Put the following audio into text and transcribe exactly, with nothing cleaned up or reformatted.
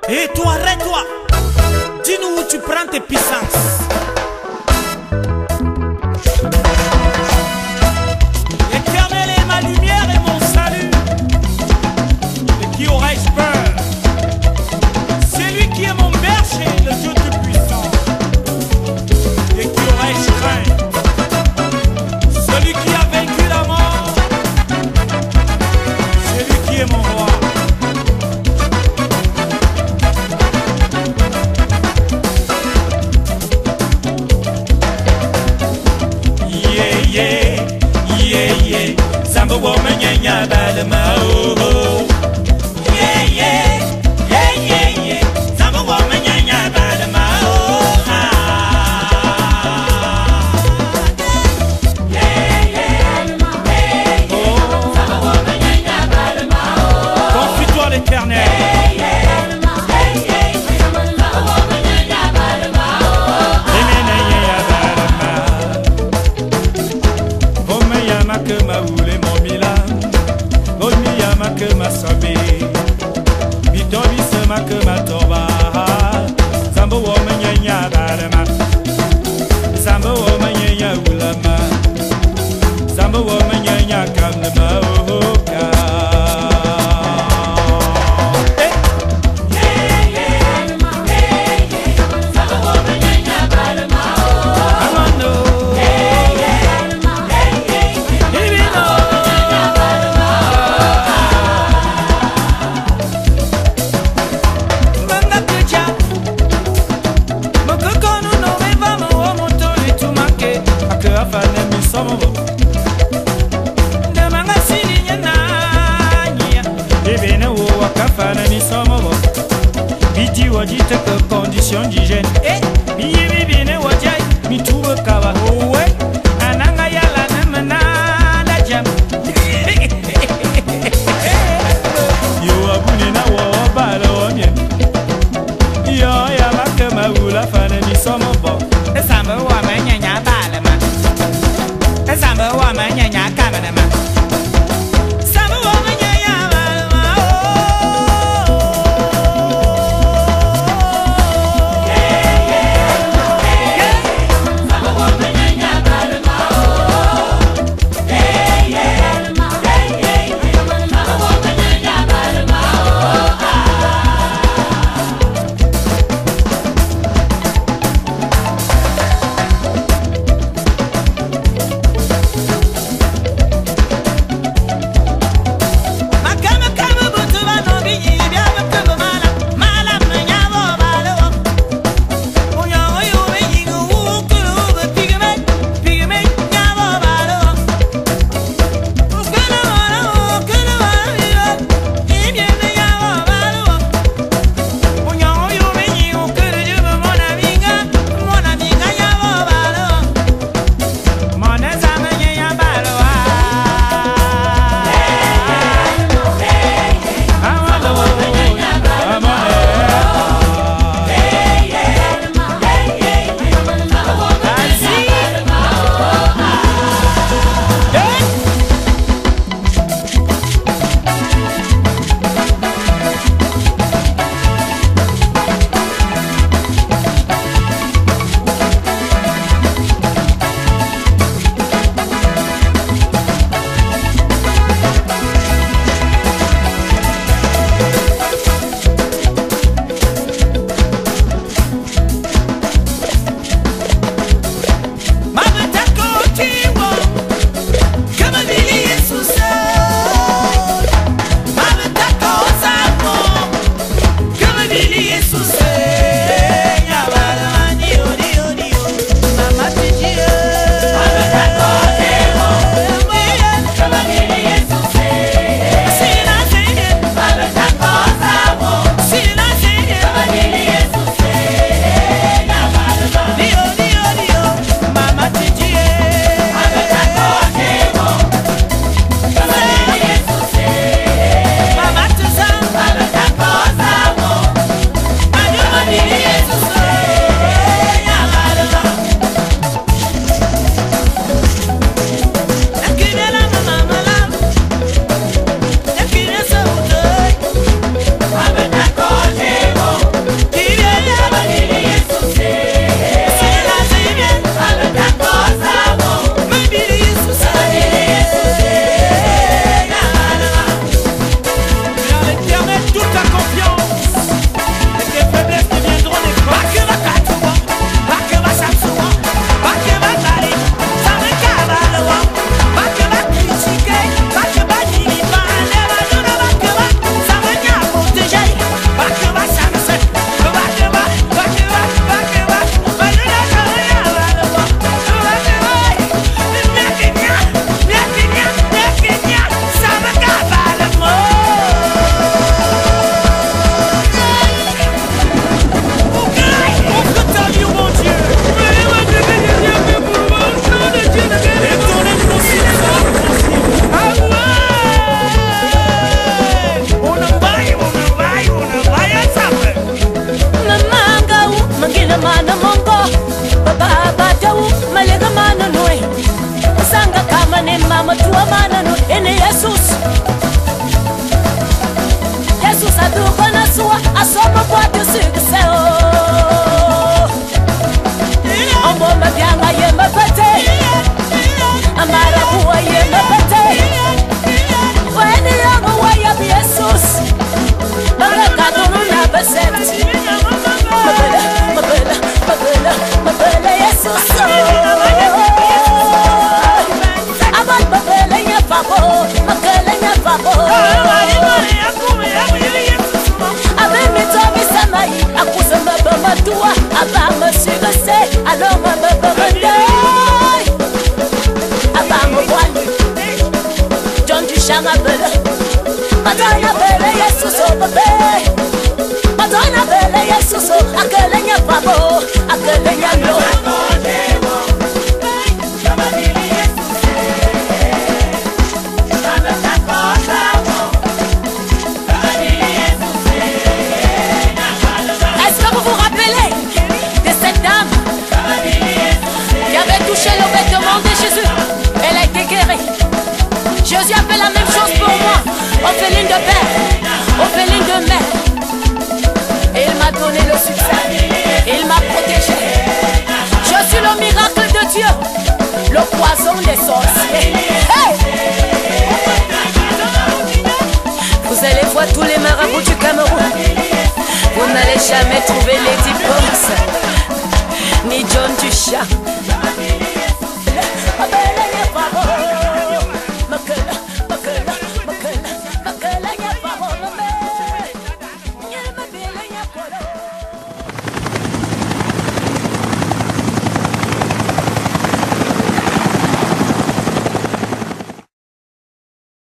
Et toi, arrête-toi. Dis-nous où tu prends tes puissances. L'éternel est ma lumière et mon salut. Et qui aurais-je peur? C'est lui qui est mon berger, le Dieu tout-puissant. Et qui aurais-je craint? Celui qui a vaincu la mort. C'est lui qui est mon roi. Samba woman yanya balama oh yeah yeah yeah yeah yeah Samba woman yanya balama oh yeah yeah yeah Samba woman yanya balama oh confie-toi l'Éternel. Que ma sobe, bitobi sema que ma toba, Sambo woman yanya balama, Sambo woman yanya ulama, Sambo woman yanya kamlema oka. Dite que condition d'hygiène eh mi mi bine wajai mi tuwe kawa owe ananga yala namana la jam yo abune na wo balo mien yo ya makama ula fana mi somo bo esamba wa manyanya bala ma esamba wa manyanya kamana ma samba wa manyanya bala ma Bye. Duchant appelle, Madonna appelle Jesus au bébé. Madonna appelle Jesus au akelenya pabo, akelenya no. Est-ce que vous vous rappelez de cette dame qui avait touché le vêtement de Jésus? Elle a été guérie. Jésus a fait la même chose pour moi, orpheline de père, orpheline de mère. Et il m'a donné le succès, il m'a protégé. Je suis le miracle de Dieu, le poison des sorciers. Hey! Vous allez voir tous les marabouts du Cameroun. Vous n'allez jamais trouver Lady Ponce, ni John Duchant.